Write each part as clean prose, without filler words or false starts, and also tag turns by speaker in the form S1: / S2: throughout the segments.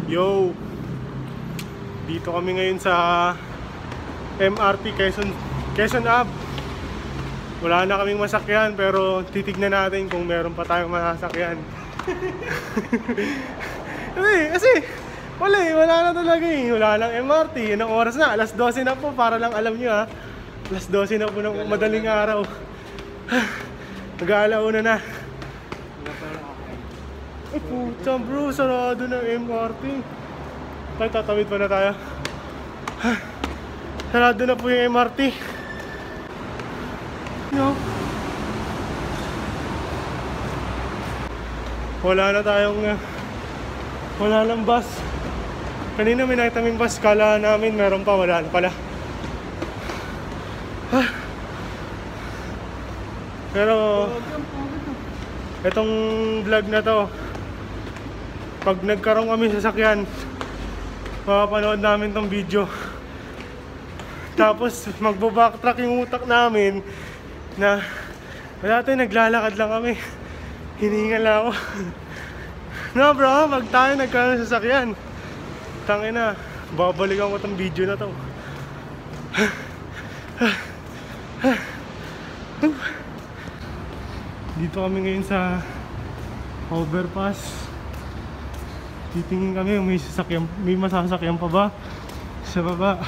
S1: Yo! Dito kami ngayon sa MRT Quezon Ave. Wala na kaming masakyan pero titignan natin kung meron pa tayong masakyan. Kasi wala na talaga eh. Wala lang MRT. Anong oras na? Alas 12 na po, para lang alam nyo ha. Alas 12 na po ng madaling araw. Nag-aalauna na. Ay puta bro, sarado ng MRT. Tayo, tatawid pa na tayo. Sarado na po yung MRT. No. Wala nang bus. Kanina may nakita kaming bus, kala namin meron pa, wala na pala. Pero itong vlog na to, pag nagkaroon kami sasakyan, mapapanood namin tong video. Tapos magbo-backtrack yung utak namin na dati naglalakad lang kami, hinihingal lang ako. No bro, pag tayo nagkaroon sasakyan, tangina, babalikan ko tong video na to. Dito kami ngayon sa overpass. Titingin kami kung may masasakyan pa ba sa baba.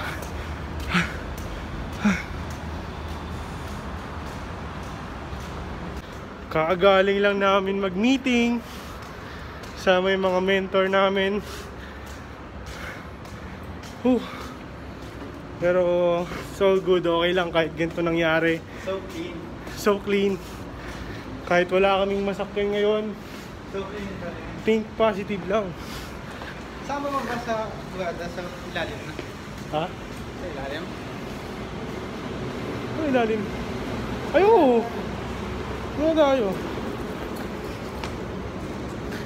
S1: Kakagaling lang namin mag-meeting sa may mga mentor namin. Pero so good, okay lang kahit ganito nangyari. So clean. Kahit wala kaming masakyan ngayon, so clean. Think positive lang.
S2: Sama mo ba sa ilalim na?
S1: Ha?
S2: Sa ilalim?
S1: Ano ilalim? Ay oo! Ano tayo?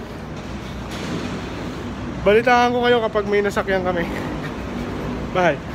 S1: Balitaan ko kayo kapag may nasakyan kami. Bye!